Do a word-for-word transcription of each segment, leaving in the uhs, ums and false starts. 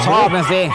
ชอบนะสิ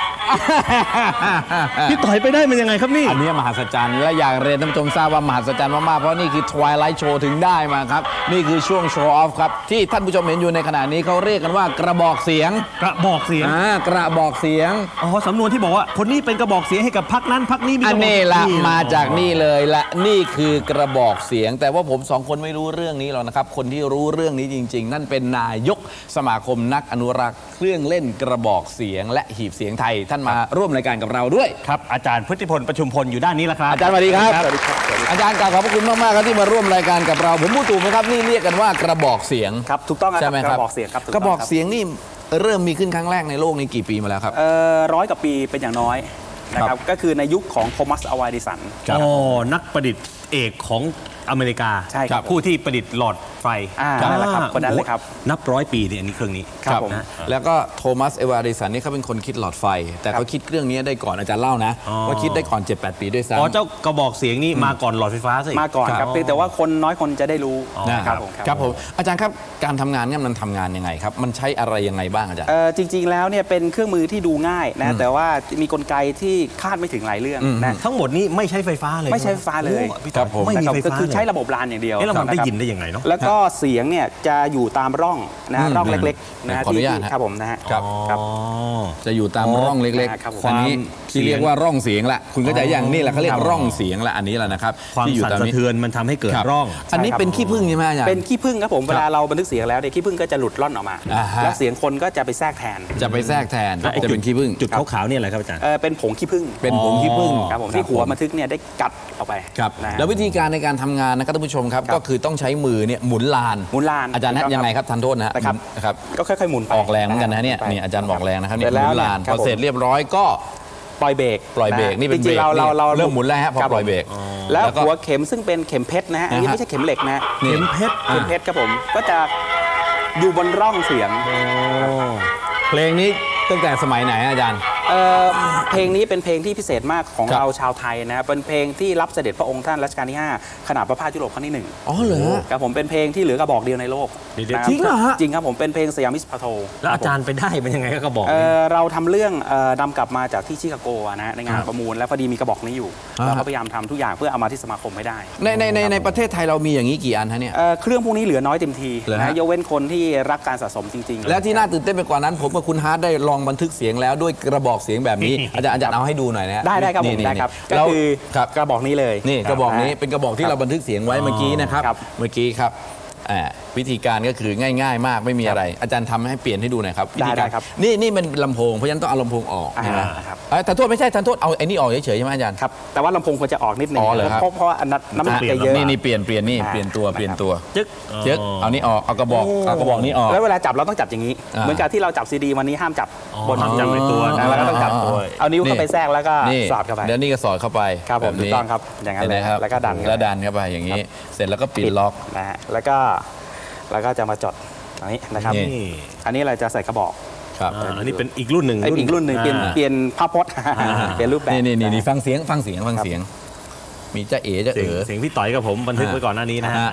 พี่ต่อยไปได้มันยังไงครับนี่อันนี้มหัศจรรย์และอยากเรียนท่านผู้ชมทราบว่ามหัศจรรย์มากๆเพราะนี่คือ Twilight Show ถึงได้มาครับนี่คือช่วงโชว์ออฟครับที่ท่านผู้ชมเห็นอยู่ในขณะนี้เขาเรียกกันว่ากระบอกเสียงกระบอกเสียงอ่ากระบอกเสียงอ๋อสำนวนที่บอกว่าคนนี้เป็นกระบอกเสียงให้กับพรรคนั้นพรรคนี้มีอันนี้ละมาจากนี่เลยและนี่คือกระบอกเสียงแต่ว่าผมสองคนไม่รู้เรื่องนี้หรอกนะครับคนที่รู้เรื่องนี้จริงๆนั่นเป็นนายกสมาคมนักอนุรักษ์เครื่องเล่นกระบอกเสียงและหีบเสียงไทยท่านมาร่วมรายการกับเราด้วยครับอาจารย์พุทธิพลประชุมพลอยู่ด้านนี้แล้วครับอาจารย์สวัสดีครับสวัสดีครับอาจารย์กล่าวขอบพระคุณมากๆครับที่มาร่วมรายการกับเราผมพูดถูกไหมครับนี่เรียกกันว่ากระบอกเสียงครับถูกต้องใช่ไหมครับกระบอกเสียงครับกระบอกเสียงนี่เริ่มมีขึ้นครั้งแรกในโลกนี้กี่ปีมาแล้วครับเอ่อร้อยกว่าปีเป็นอย่างน้อยนะครับก็คือในยุคของโทมัสอวาดิสันอ๋อนักประดิษฐ์เอกของอเมริกาใช่ครับผู้ที่ประดิษฐ์หลอดไฟนั่นแหละครับคนนั้นเลยครับนับร้อยปีเนี่ยอันนี้เครื่องนี้ครับนะแล้วก็โทมัสเอวาดิสันนี่เขาเป็นคนคิดหลอดไฟแต่เขาคิดเครื่องนี้ได้ก่อนอาจารย์เล่านะว่าคิดได้ก่อน เจ็ดแปด ปีด้วยซ้ำอ๋อเจ้ากระบอกเสียงนี่มาก่อนหลอดไฟฟ้าสิมาก่อนครับเพียงแต่ว่าคนน้อยคนจะได้รู้นะครับครับผมอาจารย์ครับการทำงานเนี่ยมันทำงานยังไงครับมันใช้อะไรยังไงบ้างอาจารย์จริงๆแล้วเนี่ยเป็นเครื่องมือที่ดูง่ายนะแต่ว่ามีกลไกที่คาดไม่ถึงหลายเรื่องนะทั้งหมดนี้ไม่ใช้ไฟฟ้าเลยไม่ใช้ไฟฟ้าเลยไม่มีไฟฟ้าคือใช้ระบบรานอย่างเดียวแล้วมันได้ยินได้ยังไงเนาะแล้วก็เสียงเนี่ยจะอยู่ตามร่องนะร่องเล็กๆนะที่ครับผมนะฮะครับจะอยู่ตามร่องเล็กๆอันนี้ที่เรียกว่าร่องเสียงละคุณก็จะอย่างนี้แหละเขาเรียกร่องเสียงละอันนี้แหละนะครับความสั่นสะเทือนมันทำให้เกิดร่องอันนี้เป็นขี้ผึ้งใช่ไหมอาจารย์เป็นขี้ผึ้งครับผมเวลาเราบันทึกเสียงแล้วเนี่ยขี้ผึ้งก็จะหลุดล่อนออกมาแล้วเสียงคนก็จะไปแทรกแทนจะไปแทรกแทนจะเป็นขี้ผึ้งจุดขาวๆนี่อะไรครับอาจารย์เป็นผงขี้ผึ้งเป็นผงขี้ผึ้งครับผมที่หัวบันทึกเนี่ยได้กัดออกไปครับแล้ววิธีการในการทำงานนะครับท่านผู้ชมครับก็คือต้องใช้มือเนี่ยหมุนลานหมุนลานอาจารย์ยังไงครับทันโทษนะครับนะครับก็ค่อยๆหมุนไปออกแรงเหมือนกันนะเนี่ยนี่อาจารย์บอกแรงนะครับเนี่ยหมุนลานพอเสร็จเรียบร้อยก็ปล่อยเบรกปล่อยเบรกนี่เป็นเบรกเราเราเริ่มหมุนแล้วฮะพอปล่อยเบรกแล้วหัวเข็มซึ่งเป็นเข็มเพชรนะฮะอันนี้ไม่ใช่เข็มเหล็กนะเข็มเพชรเข็มเพชรครับผมก็จะอยู่บนร่องเสียงเพลงนี้ตั้งแต่สมัยไหนอาจารย์เพลงนี้เป็นเพลงที่พิเศษมากของเราชาวไทยนะเป็นเพลงที่รับเสด็จพระองค์ท่านรัชกาลที่ห้าขนาดพระพายุโรปครั้งที่หนึ่งอ๋อเหรอครับผมเป็นเพลงที่เหลือกระบอกเดียวในโลกจริงเหรอฮะจริงครับผมเป็นเพลงสยามิสพาโทแล้วอาจารย์ไปได้เป็นยังไงกระบอกเราทำเรื่องนำกลับมาจากที่ชิคาโกนะในงานประมูลแล้วพอดีมีกระบอกนี้อยู่เราก็พยายามทำทุกอย่างเพื่อเอามาที่สมาคมให้ได้ในในในในประเทศไทยเรามีอย่างนี้กี่อันฮะเนี่ยเครื่องพวกนี้เหลือน้อยเต็มทีนะยกเว้นคนที่รักการสะสมจริงๆและที่น่าตื่นเต้นไปกว่านั้นผมกับคุณฮาร์ดได้ลองบันทึกเสียงแล้วด้วยกระบอกเสียงแบบนี้อาจารย์อาจารย์เอาให้ดูหน่อยนะได้ได้ครับผมได้ครับก็คือกระบอกนี้เลยนี่กระบอกนี้เป็นกระบอกที่เราบันทึกเสียงไว้เมื่อกี้นะครับเมื่อกี้ครับวิธีการก็คือง่ายๆมากไม่มีอะไรอาจารย์ทำให้เปลี่ยนให้ดูหน่อยครับวิธีการนี่นี่มันลำโพงเพราะฉะนั้นต้องเอาลำโพงออกนะครับทันโทษไม่ใช่ทันโทษเอาไอ้นี่ออกเฉยๆใช่ไหมอาจารย์ครับแต่ว่าลำโพงควรจะออกนิดนึงเพราะเพราะว่าน้ำหนักเยอะนี่นี่เปลี่ยนเปลี่ยนนี่เปลี่ยนตัวเปลี่ยนตัวจึ๊กจึ๊กเอานี่ออกเอากระบอกเอากระบอกนี้ออกแล้วเวลาจับเราต้องจับอย่างนี้เหมือนกับที่เราจับซีดีวันนี้ห้ามจับบนจับในตัวแล้วก็ต้องจับเอานิ้วเข้าไปแทรกแล้วก็สอดเข้าไปแล้วนี่ก็สอดเข้าไปครับผมถูกต้องครับอย่างนั้นเลยแล้วก็ดันแล้วดันเข้าไปอย่างนี้เสร็จแล้วก็ปิดล็อกนะฮะแล้วก็แล้วก็จะมาจดอันนี้นะครับอันนี้เราจะใส่กระบอกครับอันนี้เป็นอีกรุ่นหนึ่งอีกรุ่นหนึ่งเปลี่ยนเปลี่ยนภาพพจน์เปลี่ยนรูปแบบนี่นี่นี่ฟังเสียงฟังเสียงฟังเสียงมีจะเอ๋จะเอ๋เสียงพี่ต่อยกับผมบันทึกไว้ก่อนหน้านี้นะฮะ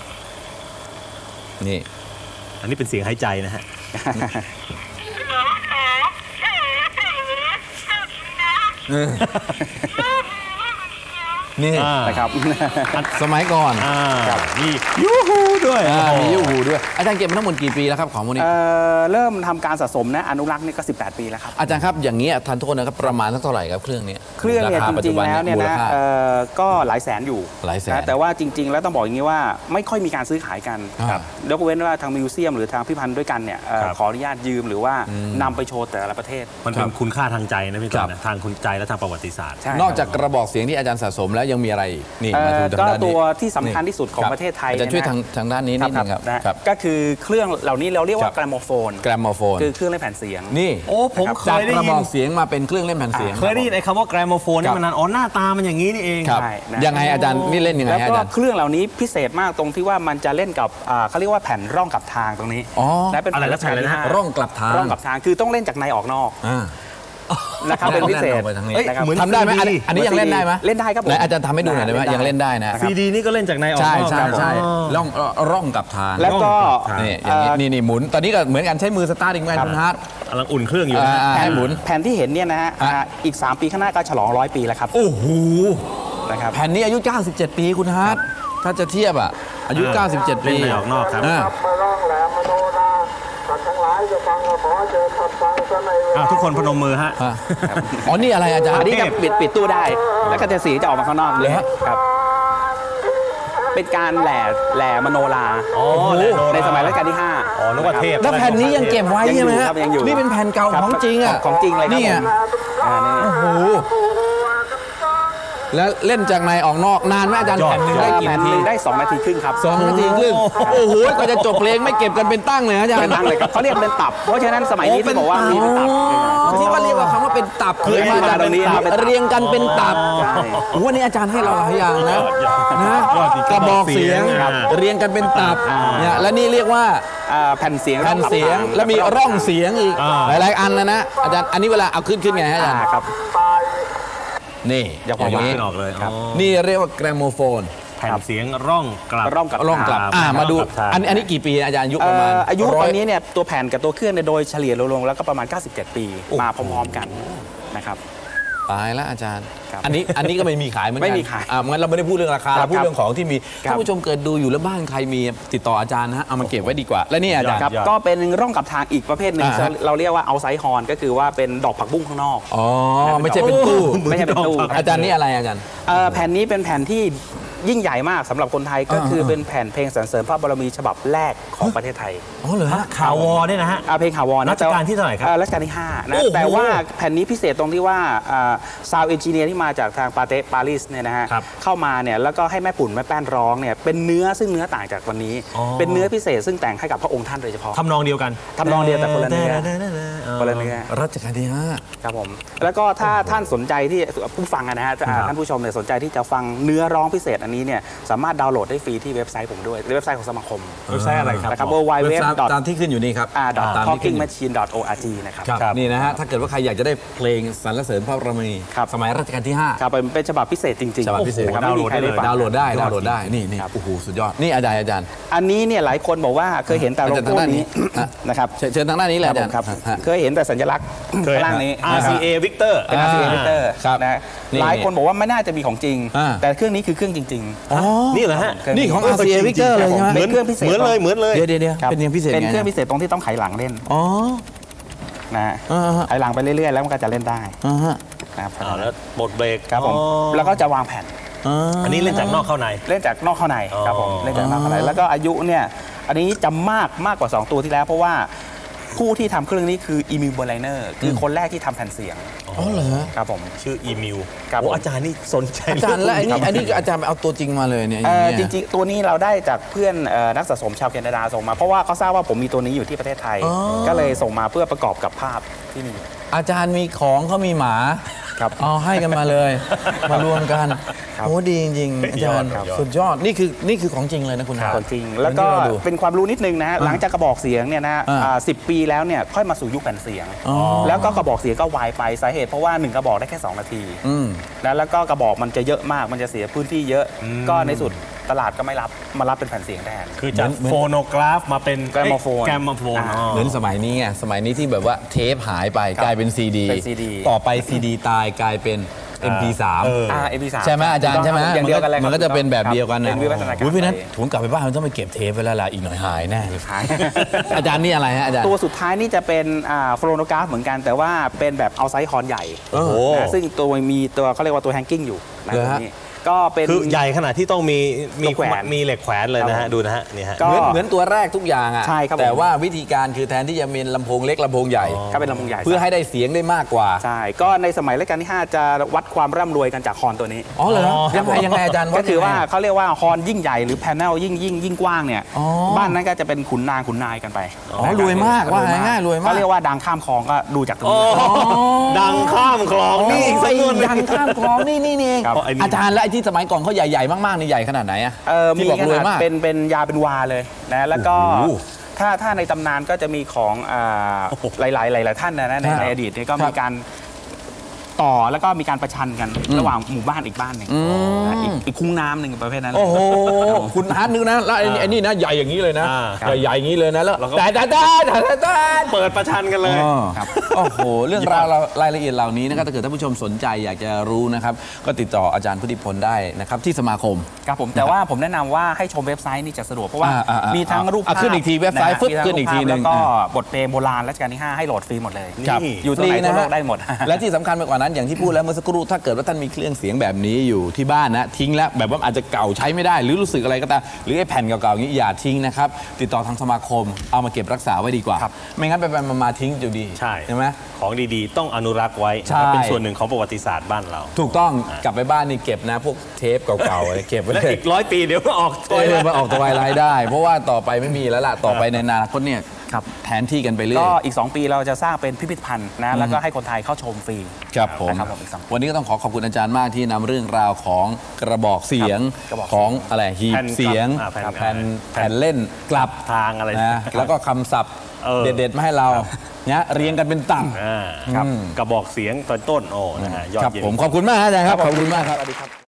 นี่อันนี้เป็นเสียงหายใจนะฮะนี่นะครับสมัยก่อนมียูฮูด้วยมียูฮูด้วยอาจารย์เก็บมาทั้งหมดกี่ปีแล้วครับของพวกนี้เริ่มทำการสะสมนะอนุรักษ์นี่ก็สิบแปดปีแล้วครับอาจารย์ครับอย่างนี้ทันโทษนะครับประมาณเท่าไหร่ครับเครื่องนี้เครื่องเนี่ยจริงๆแล้วเนี่ยนะก็หลายแสนอยู่หลายแสนแต่ว่าจริงๆแล้วต้องบอกอย่างนี้ว่าไม่ค่อยมีการซื้อขายกันยกเว้นว่าทางมิวเซียมหรือทางพิพิธภัณฑ์ด้วยกันเนี่ยขออนุญาตยืมหรือว่านำไปโชว์แต่ละประเทศมันเป็นคุณค่าทางใจนะพี่ต่อยทางคุณใจและทางประวัติศาสตร์นอกจากกระบอกเสียงที่อาจารย์สะสมแล้วยังมีอะไรนี่ก็ตัวที่สำคัญที่สุดของประเทศไทยจะช่วยทางทางด้านนี้นิดนึงครับก็คือเครื่องเหล่านี้เราเรียกว่าแกรมโมโฟนแกรมโมโฟนคือเครื่องเล่นแผ่นเสียงนี่โอ้ผมเคยได้ยินกระบอกเสียงมาเป็นเครื่องเล่นแผ่นเสียงเคยได้ยินไอ้คำว่าแกรมโมโฟนนี่มานานอ๋อหน้าตามันอย่างนี้นี่เองยังไงอาจารย์นี่เล่นยังไงแล้วก็เครื่องเหล่านี้พิเศษมากตรงที่ว่ามันจะเล่นกับเขาเรียกว่าแผ่นร่องกลับทางตรงนี้อ๋อและเป็นอะไรนะร่องกลับทางร่องกลับทางคือต้องเล่นจากในออกนอกนะครับเป็นพิเศษเอ้ยนะครับเหมือนทำได้ไหมอันนี้อันนี้ยังเล่นได้ไหมเล่นได้ครับผมไหนอาจารย์ทำให้ดูหน่อยได้ไหมยังเล่นได้นะซีดีนี่ก็เล่นจากในออกใช่นอกใช่ครับใช่อ๋อร่องร่องกับทางแล้วก็นี่อย่างนี้นี่นี่หมุนตอนนี้ก็เหมือนกันใช้มือสตาร์ทอีกเหมือนกันคุณฮาร์ดกำลังอุ่นเครื่องอยู่นะอ่าแผ่ให้นหมุนแผ่นที่เห็นเนี่ยนะฮะอ่ะอ่าอีก สาม ปีข้างหน้าก็ฉลองร้อยปีแล้วครับโอ้โหนะครับแผ่นนี้อายุ เก้าสิบเจ็ด ปีคุณฮาร์ดถ้าจะเทียบอ่ะอายุอ่าเก้าสิบเจ็ด ปีเล่นในออกนอกครับามาร้องแหลมมโนราสัตว์ทั้งหลายจะฟังขอเจอขัดฟังซะในเวอ่ะลาทุกคนพนมมือฮะอ่ะอ๋อนี่อะไรอาจารย์อันนี้จะปิดปิดตู้ได้ แล้วก็จะสีจะออกมาข้างนอกเลยเหรอครับ เป็นการแหล่แหล่มโนราอ๋อแหล่โนราในสมัยรัชกาลที่ห้าอ๋อนึกว่าเทพแล้วแผ่นนี้ยังเก็บไว้ยังใช่อยู่ไหมฮะครับยังอยู่นี่เป็นแผ่นเก่าครับของจริงอ่ะของจริงเลยครับนี่ผอ่ะมอ่านี่โอ้โหแล้วเล่นจากในออกนอกนานไหมอาจารย์ยอดแผ่นหนึ่งได้กี่แผ่นานหทีนึ่งได้สองนาทีครึ่งครับสองนาทีครึ่งโอ้โหกว่าจะจบเพลงไม่เก็บกันเป็นตั้งเลยนะอาจารย์เป็นตั้งเลยครับเขาเรียกเป็นตับ เพราะฉะนั้นสมัยนี้ที่บอกว่ามีเป็นตับอ๋อที่ว่าเรียกว่าคำว่าเป็นตับคือมาจากตรงนี้ครับเรียงกันเป็นตับใช่โอ้โหนี่อาจารย์ให้เราหลายอย่างนะนะยอดจริงกระบอกเสียงครับเรียงกันเป็นตับอ่าเนี่ยและนี่เรียกว่าอ่าแผ่นเสียงแผ่นเสียงแล้วมีร่องเสียงอีกอ่าหลายๆอันนะนะอาจารย์อันนี้เวลาเอาขึ้นขึ้นไงฮะอาจารอ่าย์ครับนี่อย่าอพอย่างนี้ขึ้นออกเลยครับอ๋อนี่เรียกว่าแกรโมโฟนแผ่นเสียงร่องกลับร่องกับร่องกลับครับอ่ามาดูร่องกลับอันอันนี้กี่ปีอาจารย์อายุปเอ่ระมาณออายุร้ตอนนี้เนี่ยตัวแผ่นกับตัวเครื่องเนี่ยโดยเฉลี่ยรวมๆแล้วก็ประมาณ เก้าสิบเจ็ด ปีโอ้โหมาพร้อมๆกันนะครับตายแล้วอาจารย์ครับอันนี้อันนี้ก็ไม่มีขายเหมือนกันไม่มีขายอ่างั้นเราไม่ได้พูดเรื่องราคาครัเราบพูดเรื่องของที่มีครับท่านผู้ชมเกิดดูอยู่แล้วบ้านใครมีติดต่ออาจารย์นะฮะเอามาเก็บไว้ดีกว่า และนี่อาจารย์ครับยอดก็เป็นร่องกับทางอีกประเภทหนึ่งอ่าฮะเราเรียกว่าเอาไซฮอนก็คือว่าเป็นดอกผักบุ้งข้างนอกอ๋อไม่ใช่เป็นตู้ไม่ใช่เป็นตู้อาจารย์นี่อะไรอาจารย์เอ่อแผ่นนี้เป็นแผ่นที่ยิ่งใหญ่มากสำหรับคนไทยก็อ่าคืออ่าเป็นแผ่นเพลงสรรเสริญพระบารมีฉบับแรกของประเทศไทยอ๋อเหรอฮะข่าววอเนี่ยนะฮะอ่าเพลงข่าววอนรัชกาลที่เท่าไหร่ครับอ่รัชกาลที่ห้านะโอ้โหแต่ว่าแผ่นนี้พิเศษตรงที่ว่าซาวเอนจิเนียร์ที่มาจากทางปาเตปารีสเนี่ยนะฮะครับเข้ามาเนี่ยแล้วก็ให้แม่ปุ่นแม่แป้นร้องเนี่ยเป็นเนื้อซึ่งเนื้อต่างจากวันนี้อ๋อเป็นเนื้อพิเศษซึ่งแต่งให้กับพระองค์ท่านโดยเฉพาะทำนองเดียวกันทำนองเดียวแต่คนละเนื้อ คนละเนื้อรัชกาลที่ห้าครับผมแล้วก็ถ้าท่านสนใจที่ผู้ฟังอะนะฮะอ่าครับท่านผู้ชมเนี่ยสนใจที่จะฟังเนื้อร้องพิเศษอันนี้เนี่ยสามารถดาวน์โหลดได้ฟรีที่เว็บไซต์ผมด้วยเว็บไซต์ของสมาคมเว็บไซต์อะไรครับนะครับหมอ w w เว็บ w ไซต์ตามที่ขึ้นอยู่นี่ครับอ่าตามที่ขึ้น talking อยู่ machine dot org นะครับครับนี่นะฮะถ้าเกิดว่าใครอยากจะได้เพลงสรรเสริญพระบารมีครับสมัยรัชกาลที่ห้าครับเป็นเป็นฉบับพิเศษจริงๆฉบับพิเศษนะครับไม่มีใครได้ฟังดาวน์โหลดได้ดาวน์โหลดได้นี่นี่ครับโอ้โหสุดยอดนี่อาจารย์อาจารย์อันนี้เนี่ยหลายคนบอกว่าเคยเห็นแต่โลอาจารย์โก้ทางด้านนี้นี้อ่ะนะครับเชิญเชิญทางด้านนี้แหละอาจารย์ครับฮะเคยเห็นแต่สัญลักษณ์เคยข้างล่างนี้อาร์ ซี เอ Victor เป็น อาร์ ซี เออ่า Victor ครับนะนี่หลายคนบอกว่าไม่น่าจะมีของจริงอ่าแต่เครื่องนี้คือเครื่องจริงอ๋อนี่เหรอฮะๆนี่ของเครื่อาร์ ซี เอ Victor เลยใช่ไหมเป็นเครื่องพิเศษเหมือนเลยเหมือนเลยเดี๋ยวเดี๋ยวเดี๋ยวครับเป็นยังพิเศษเป็นไงเครื่องนะพิเศษตรงที่ต้องไขหลังเล่นอ๋อนะฮะอ่าฮะไขหลังไปเรื่อยๆแล้วมันก็จะเล่นได้อ่าฮะนะครับอ่าแล้วปลดเบรกครับผมอ๋อแล้วก็จะวางแผ่นอันนี้เล่นจากนอกเข้าในเล่นจากนอกเข้าในครับผมอ๋อเล่นจากนอกเข้าในแล้วก็อายุเนี่ยอันนี้จะมากมากกว่าสองตัวที่แล้วเพราะว่าผู้ที่ทำเครื่องนี้คืออีมิลเบอร์ไลเนอร์คือคนแรกที่ทำแผ่นเสียงอ๋อเหรอครับผมชื่ออีมิวครับโอ้ผมอาจารย์นี่สนใจอาจารย์และอันนี้เงอันนี้ก็อาจารย์ไปเอาตัวจริงมาเลยเนี่ยเอ่ออย่างจเงี้ยริงๆ ตัวนี้เราได้จากเพื่อนเอ่อนักสะสมชาวแคนาดาส่งมา เพราะว่าเขาทราบว่าผมมีตัวนี้อยู่ที่ประเทศไทยอ๋อก็เลยส่งมาเพื่อประกอบกับภาพที่มีอาจารย์มีของเขามีหมาครับเอาให้กันมาเลย มารวมกันครับโอ้ดีจริงๆอาจารย์ยอดครับสุดยอดนี่คือนี่คือของจริงเลยนะคุณคอานจริง แล้วก็เหมือนที่เราดูเป็นความรู้นิดนึงนะฮะหลังจากกระบอกเสียงเนี่ยนะอ่าอ่าสิบปีแล้วเนี่ยค่อยมาสู่ยุคแผ่นเสียงอ๋อแล้วก็กระบอกเสียงก็วายไปสาเหตุเพราะว่าหนึ่งกระบอกได้แค่สองนาทีอืมนะแล้วก็กระบอกมันจะเยอะมากมันจะเสียพื้นที่เยอะ ก็ในสุดตลาดก็ไม่รับมารับเป็นแผ่นเสียงแทนคือจากเหมือนโฟโนกราฟมาเป็นแกรมโมโฟนแกรมโมโฟนอ่าอ๋อเหมือนสมัยนี้ไงสมัยนี้ที่แบบว่าเทปหายไปครับกลายเป็นซีดีเป็น ซี ดีต่อไปซีดีตายกลายเป็น เอ็ม พี สามเอออ่า เอ็ม พี สามใช่ไหมอาจารย์ใช่ไหมอย่างเดียวกันเลยครับมันก็จะเป็นแบบเดียวกันเป็นะนวิวัฒนาการอุ๊ยเพราะฉะนั้นไปผมกลับไปบ้านมันต้องไปเก็บเทปไว้แล้วล่ะอีกหน่อยหายแน่เลยหายอาจารย์นี่อะไรฮะอาจารย์ตัวสุดท้ายนี่จะเป็นโฟโลโนกราฟเหมือนกันแต่ว่าเป็นแบบเอาไซส์ฮอร์นใหญ่โอ้โหนะซึ่งตัวมีตัวเขาเรียกว่าตัวแฮงกิ้งอยู่นะเหรอตรฮะงนี้ก็เป็นคือใหญ่ขนาดที่ต้องมีมีตัวแขวนมีเหล็กแขวนเลยนะครัฮะบดูนะฮะนี่ฮะก็เหมือนเหมือนตัวแรกทุกอย่างอ่ะใช่ครับผมแต่ว่าวิธีการคือแทนที่จะมีลำโพงเล็กลำโพงใหญ่ก็เป็นลำโพงใหญ่เพื่อให้ได้เสียงได้มากกว่าใช่ก็ในสมัยรัชกาลที่ห้าจะวัดความร่ำรวยกันจากฮอร์นตัวนี้อ๋อเหรออ๋อยังไงยังไงอาจารย์ก็คือว่ายังไงเขาเรียกว่าฮอร์นยิ่งใหญ่หรือแพนเนลยิ่งยิ่งยิ่งกว้างเนี่ยอ๋อบ้านนั้นก็จะเป็นขุนนางขุนนายกันไปอ๋อรวยมากว่าง่ายๆรวยมากเขาเรียกว่าดังข้ามคลองก็ดูจากตรงนี้ดังข้ามคลองนี่อีกสักคนหนึ่งดังข้ามคลองนี่นี่นี่เองครับอาจารย์และไอ้ที่สมัยก่อนเขาใหญ่ๆมากๆนี่ใหญ่ขนาดไหนอะเออที่มีบอกขรวยนาดมากเป็นเป็นยาเป็นวาเลยนะแล้วก็โอ้โหถ้าถ้าในตำนานก็จะมีของอ่าหลายๆหลายๆท่านนะนะในครับในอดีตเนี่ยก็ครัมีบการต่อแล้วก็มีการประชันกันระหว่างหมู่บ้านอีกบ้านหนึ่งนะอีกอีกคุ้งน้ำหนึ่งประเภทนั้นโอ้โหคุณฮาร์ดนึกนะแล้วไอ้นี่ไอ้นี่นะใหญ่อย่างนี้เลยนะใหญ่ๆอย่างนี้เลยนะแล้วแต่แต่แต่แต่แต่เปิดประชันกันเลยครับโอ้โหเรื่องราวรายละเอียดเหล่านี้นะครับถ้าเกิดท่านผู้ชมสนใจอยากจะรู้นะครับก็ติดต่ออาจารย์พุทธิพลได้นะครับที่สมาคมครับผมแต่ว่าผมแนะนำว่าให้ชมเว็บไซต์นี่จะสะดวกเพราะว่าอ่าอ่าอ่ามีมีทั้งรูปอ่ะภาพขึ้นอีกทีเว็บไซต์ะฮะฟึบมีทั้งขึ้นอีกทีหนึ่งรูปภาพแล้วก็อ่าบทเพลงโบราณรัชกาลที่ห้าให้โหลดฟรีหมดเลยครับอยู่ตรงไหนทั่วโลกได้หมดและที่สำคัญไปกว่านั้นอย่างที่พูดแล้วเมื่อสักครู่ถ้าเกิดว่าท่านมีเครื่องเสียงแบบนี้อยู่ที่บ้านนะทิ้งแล้วแบบว่าอาจจะเก่าใช้ไม่ได้หรือรู้สึกอะไรก็ตามหรือไอ้แผ่นเก่าๆอย่างนี้อย่าทิ้งนะครับติดต่อทางสมาคมเอามาเก็บรักษาไว้ดีกว่าไม่งั้นไปไปมาๆทิ้งอยู่ดีใช่ใช่ไหมของดีๆ ต้องอนุรักษ์ไว้ใช่เป็นส่วนหนึ่งของประวัติศาสตร์บ้านเราถูกต้องกลับไปบ้านนี่เก็บนะพวกเทปเก่าๆอะไรเก็บไว้และเลยอีกร้อยปีเดี๋ยวก็ออกเออมาออกตัววายไลน์ได้ เพราะว่าต่อไปไม่มีแล้วล่ะต่อไปในอนาคตเนี่ยครับแทนที่กันไปเรื่อยก็อีก สอง ปีเราจะสร้างเป็นพิพิธภัณฑ์นะแล้วก็ให้คนไทยเข้าชมฟรีครับผมนะครับผมอีกสองวันนี้ก็ต้องขอขอบคุณอาจารย์มากที่นำเรื่องราวของกระบอกเสียงกระบอกของอะไรหีบแผ่นเสียงอ่าแผ่นแผ่นแผ่นเล่นกลับทางอะไรนะแล้วก็คำศัพท์เออเด็ดๆมาให้เราเนี่ยเรียงกันเป็นตับอ่าครับกระบอกเสียงตอนต้นโอ้นะฮะยอดครับเยี่ยผมขอบคุณมากอาจารย์ครับขอบคุณมากครับ